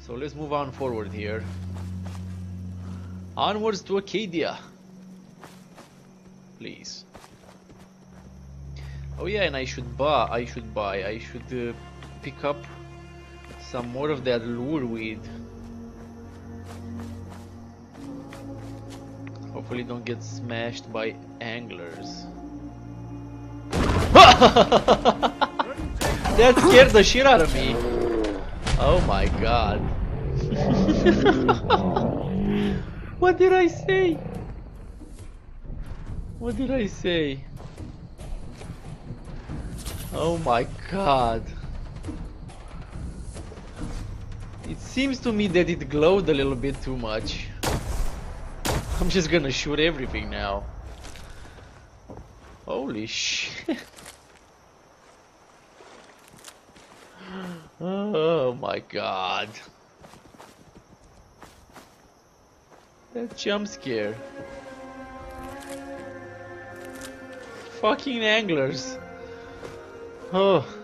So let's move on forward here. Onwards to Acadia. Please. Oh yeah, and I should pick up some more of that lure weed. Hopefully don't get smashed by anglers. That scared the shit out of me. Oh my god. What did I say? What did I say? Oh my god. It seems to me that it glowed a little bit too much. I'm just gonna shoot everything now. Holy shit. Oh my god. That jump scare. Fucking anglers. Oh.